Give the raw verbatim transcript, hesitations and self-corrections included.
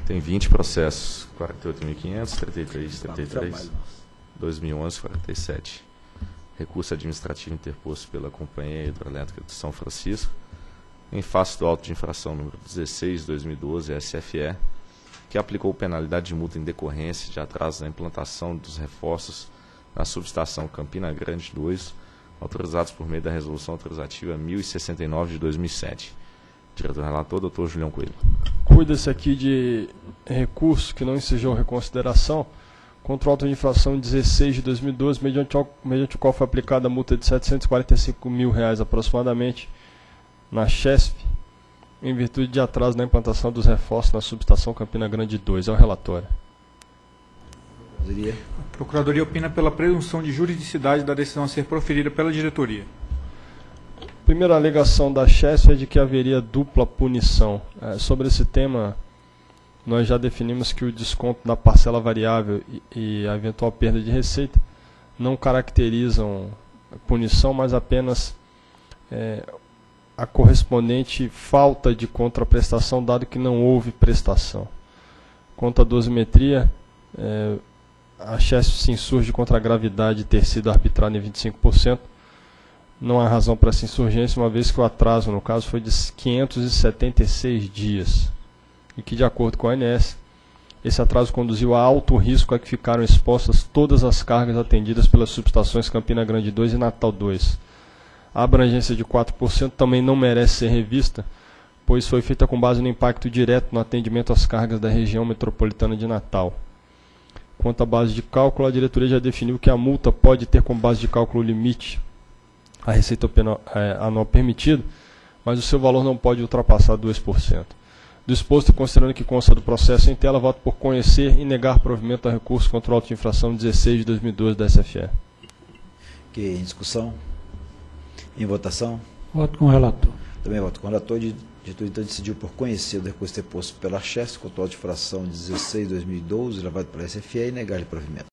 Tem vinte processos, quarenta e oito mil e quinhentos, trinta e três, trinta e três, dois mil e onze, quarenta e sete. Recurso administrativo interposto pela Companhia Hidrelétrica de São Francisco, em face do auto de infração número dezesseis, dois mil e doze, S F E, que aplicou penalidade de multa em decorrência de atraso na implantação dos reforços na subestação Campina Grande dois, autorizados por meio da Resolução Autorizativa mil e sessenta e nove de dois mil e sete. Diretor relator, doutor Julião Coelho. Cuida-se aqui de recurso que não ensejou reconsideração contra o auto de infração dezesseis de dois mil e doze, mediante, mediante o qual foi aplicada a multa de setecentos e quarenta e cinco mil reais aproximadamente na Chesf, em virtude de atraso na implantação dos reforços na subestação Campina Grande dois. É o relatório. A Procuradoria opina pela presunção de juridicidade da decisão a ser proferida pela diretoria. A primeira alegação da Chesf é de que haveria dupla punição. É, sobre esse tema, nós já definimos que o desconto da parcela variável e, e a eventual perda de receita não caracterizam punição, mas apenas é, a correspondente falta de contraprestação, dado que não houve prestação. Quanto à dosimetria, é, a Chesf se insurge contra a gravidade de ter sido arbitrada em vinte e cinco por cento. Não há razão para essa insurgência, uma vez que o atraso, no caso, foi de quinhentos e setenta e seis dias. E que, de acordo com a A N S, esse atraso conduziu a alto risco a que ficaram expostas todas as cargas atendidas pelas subestações Campina Grande dois e Natal dois. A abrangência de quatro por cento também não merece ser revista, pois foi feita com base no impacto direto no atendimento às cargas da região metropolitana de Natal. Quanto à base de cálculo, a diretoria já definiu que a multa pode ter como base de cálculo limite a receita anual permitida, mas o seu valor não pode ultrapassar dois por cento. Do exposto e considerando que consta do processo em tela, voto por conhecer e negar provimento a recurso contra o auto de infração dezesseis de dois mil e doze da S F E. Ok, em discussão? Em votação? Voto com o relator. Também voto com o relator. A diretoria então decidiu por conhecer o recurso interposto pela Chesf contra o auto de infração dezesseis de dois mil e doze, levado pela S F E, e negar-lhe provimento.